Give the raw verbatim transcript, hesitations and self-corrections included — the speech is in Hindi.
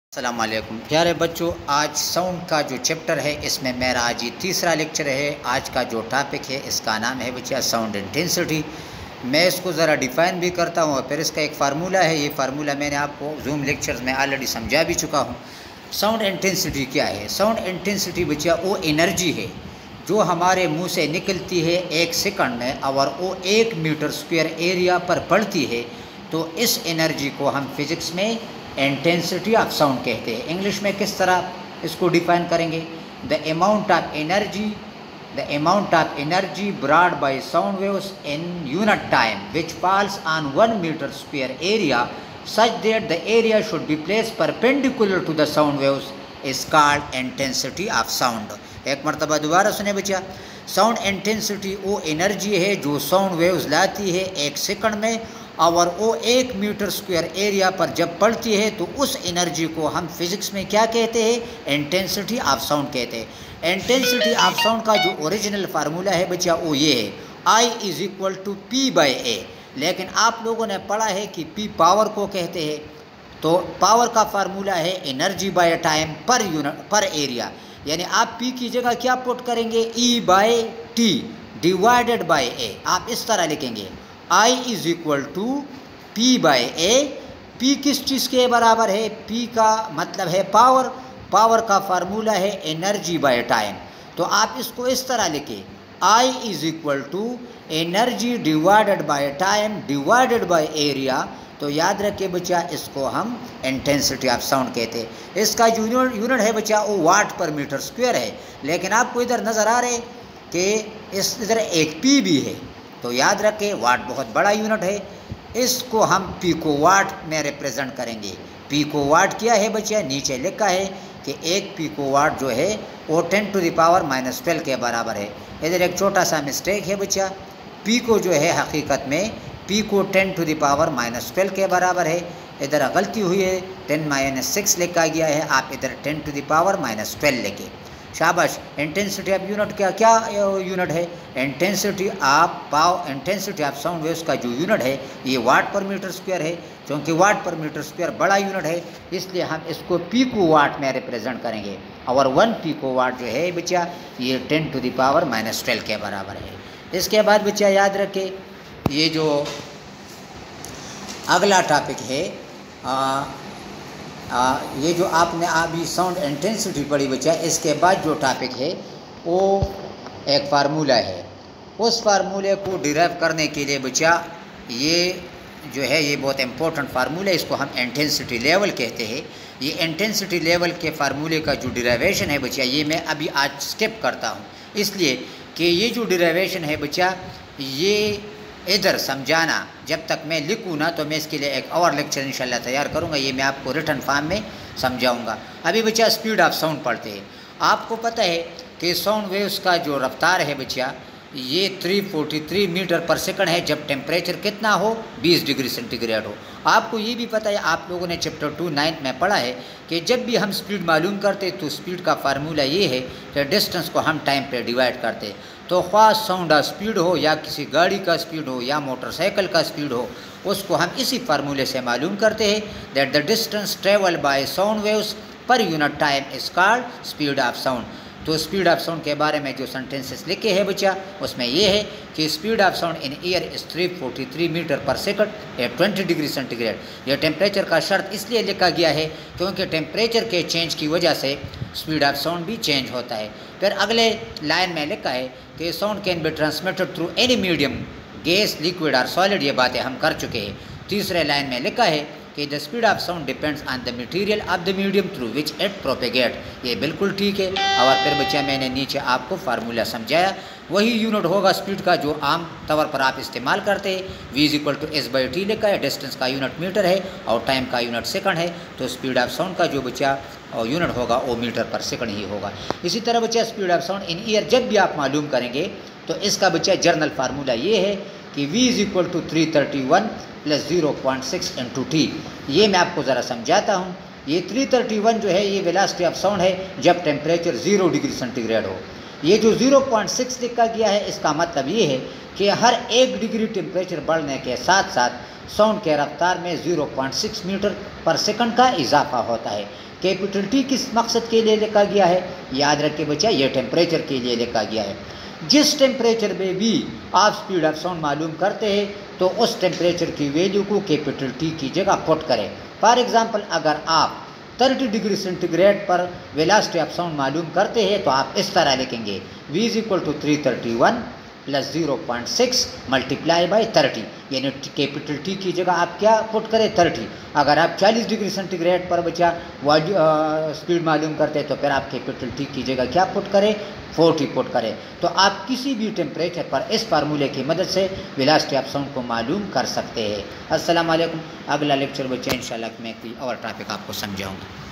अस्सलाम वालेकुम प्यारे बच्चों, आज साउंड का जो चैप्टर है इसमें मेरा आज ये तीसरा लेक्चर है। आज का जो टॉपिक है इसका नाम है बच्चा साउंड इंटेंसिटी। मैं इसको ज़रा डिफ़ाइन भी करता हूँ और फिर इसका एक फार्मूला है। ये फार्मूला मैंने आपको जूम लेक्चर्स में ऑलरेडी समझा भी चुका हूँ। साउंड इंटेंसिटी क्या है? साउंड इंटेंसिटी बच्चा वो एनर्जी है जो हमारे मुँह से निकलती है एक सेकंड में और वो एक मीटर स्क्वायर एरिया पर पड़ती है। तो इस एनर्जी को हम फिज़िक्स में इंटेंसिटी ऑफ साउंड कहते हैं। इंग्लिश में किस तरह इसको डिफाइन करेंगे? The amount of energy the amount of energy brought by sound waves in unit time which falls on one metre square area such that the area should be place perpendicular to the sound waves is called intensity of sound. एक मरतबा दोबारा सुने बच्चा, साउंड इंटेंसिटी वो एनर्जी है जो साउंड वेव्स लाती है एक सेकंड में और वो एक मीटर स्क्वायर एरिया पर जब पड़ती है तो उस एनर्जी को हम फिज़िक्स में क्या कहते हैं? इंटेंसिटी ऑफ साउंड कहते हैं। इंटेंसिटी ऑफ साउंड का जो ओरिजिनल फार्मूला है बच्चा वो ये है, I is equal to P by A. लेकिन आप लोगों ने पढ़ा है कि पी पावर को कहते हैं। तो पावर का फार्मूला है energy by time per unit per area. यानी आप पी की जगह क्या पुट करेंगे? E by T divided by A. आप इस तरह लिखेंगे, I is equal to P by A. P किस चीज़ के बराबर है? पी का मतलब है पावर। पावर का फार्मूला है एनर्जी बाय टाइम। तो आप इसको इस तरह लिखें, I is equal to energy divided by time divided by area. तो याद रखिए बच्चा, इसको हम इंटेंसिटी ऑफ साउंड कहते हैं। इसका जो यूनिट है बच्चा वो वाट पर मीटर स्क्वायर है। लेकिन आपको इधर नज़र आ रहे कि इस इधर एक पी भी है। तो याद रखें वाट बहुत बड़ा यूनिट है। इसको हम पिको वाट में रिप्रेजेंट करेंगे। पिको वाट क्या है बच्चा? नीचे लिखा है कि एक पिको वाट जो है वो ten to the power minus twelve के बराबर है। इधर एक छोटा सा मिस्टेक है बच्चा। पिको जो है हकीकत में pico ten to the power minus twelve के बराबर है। इधर गलती हुई है, टेन माइनस सिक्स लिखा गया है। आप इधर ten to the power minus twelve लिखे। शाबाश। इंटेंसिटी ऑफ यूनिट क्या क्या यूनिट है? Intensity of power intensity of sound waves का जो यूनिट है ये वाट पर मीटर स्क्वायर है। क्योंकि वाट पर मीटर स्क्वायर बड़ा यूनिट है इसलिए हम इसको पिको वाट में रिप्रेजेंट करेंगे। और वन पिको वाट जो है बच्चा ये ten to the power minus twelve के बराबर है। इसके बाद बच्चा याद रखें, ये जो अगला टॉपिक है आ, आ, ये जो आपने अभी साउंड इंटेंसिटी पढ़ी बच्चा, इसके बाद जो टॉपिक है वो एक फार्मूला है। उस फार्मूले को डिराइव करने के लिए बच्चा ये जो है ये बहुत इंपॉर्टेंट फार्मूला है। इसको हम इंटेंसिटी लेवल कहते हैं। ये इंटेंसिटी लेवल के फार्मूले का जो डिराइवेशन है बच्चा ये मैं अभी आज स्किप करता हूँ, इसलिए कि ये जो डिराइवेशन है बच्चा ये इधर समझाना जब तक मैं लिखूँ ना तो मैं इसके लिए एक और लेक्चर इंशाल्लाह तैयार करूँगा। ये मैं आपको रिटर्न फॉर्म में समझाऊँगा। अभी बच्चा स्पीड ऑफ साउंड पढ़ते हैं। आपको पता है कि साउंड वेव्स का जो रफ्तार है बच्चा ये तीन सौ तैंतालीस मीटर पर सेकंड है जब टेम्परेचर कितना हो? बीस डिग्री सेंटीग्रेड हो। आपको ये भी पता है, आप लोगों ने चैप्टर टू नाइन्थ में पढ़ा है कि जब भी हम स्पीड मालूम करते तो स्पीड का फार्मूला ये है कि डिस्टेंस को हम टाइम पे डिवाइड करते। तो ख्वाह साउंड का स्पीड हो या किसी गाड़ी का स्पीड हो या मोटरसाइकिल का स्पीड हो, उसको हम इसी फार्मूले से मालूम करते हैं that the distance travel by sound waves per unit time is called speed of sound. तो स्पीड ऑफ साउंड के बारे में जो सेंटेंसेस लिखे हैं बच्चा उसमें ये है कि speed of sound in air is तीन सौ तैंतालीस मीटर पर सेकंड एट बीस डिग्री सेंटीग्रेड। यह टेम्परेचर का शर्त इसलिए लिखा गया है क्योंकि टेम्परेचर के चेंज की वजह से स्पीड ऑफ साउंड भी चेंज होता है। फिर अगले लाइन में लिखा है कि sound can be transmitted through any medium, gas, liquid और सॉलिड। ये बातें हम कर चुके हैं। तीसरे लाइन में लिखा है कि the speed of sound depends on the material of the medium through which it propagate. ये बिल्कुल ठीक है। और फिर बच्चा मैंने नीचे आपको फार्मूला समझाया, वही यूनिट होगा स्पीड का जो आम तौर पर आप इस्तेमाल करते हैं। V is equal to S by T लिखा है। डिस्टेंस का यूनिट मीटर है और टाइम का यूनिट सेकंड है। तो स्पीड ऑफ साउंड का जो बच्चा और यूनिट होगा वो मीटर पर सेकंड ही होगा। इसी तरह बच्चा speed of sound in air जब भी आप मालूम करेंगे तो इसका बच्चा जर्नल फार्मूला ये है कि v is equal to three thirty one plus zero point six into T. ये मैं आपको ज़रा समझाता हूँ। ये तीन सौ इकतीस जो है ये वेलोसिटी ऑफ साउंड है जब टेम्परेचर ज़ीरो डिग्री सेंटीग्रेड हो। ये जो ज़ीरो पॉइंट सिक्स लिखा गया है इसका मतलब ये है कि हर एक डिग्री टेम्परेचर बढ़ने के साथ साथ साउंड के रफ्तार में zero point six metre per second का इजाफा होता है। कैपिटल टी किस मकसद के लिए लिखा गया है? याद रख के बच्चा, ये टेम्परेचर के लिए लिखा गया है। जिस टेम्परेचर में भी आप स्पीड ऑफ साउंड मालूम करते हैं तो उस टेम्परेचर की वैल्यू को कैपिटल टी की जगह पुट करें। फॉर एग्ज़ाम्पल, अगर आप तीस डिग्री सेंटीग्रेड पर वेलोसिटी ऑफ साउंड मालूम करते हैं तो आप इस तरह लिखेंगे v is equal to three thirty one plus zero point six multiply by thirty, यानी कैपिटल टी की जगह आप क्या पुट करें? थर्टी। अगर आप चालीस डिग्री सेंटीग्रेड पर बचा वॉल्यू स्पीड मालूम करते हैं तो फिर आप कैपिटल टी की जगह क्या पुट करें? फोर्टी पुट करें। तो आप किसी भी टेम्परेचर पर इस फार्मूले की मदद से वेलोसिटी ऑफ साउंड को मालूम कर सकते हैं। अस्सलाम वालेकुम। अगला लेक्चर बच्चे इंशाल्लाह मैं कोई और टॉपिक आपको समझाऊँगा।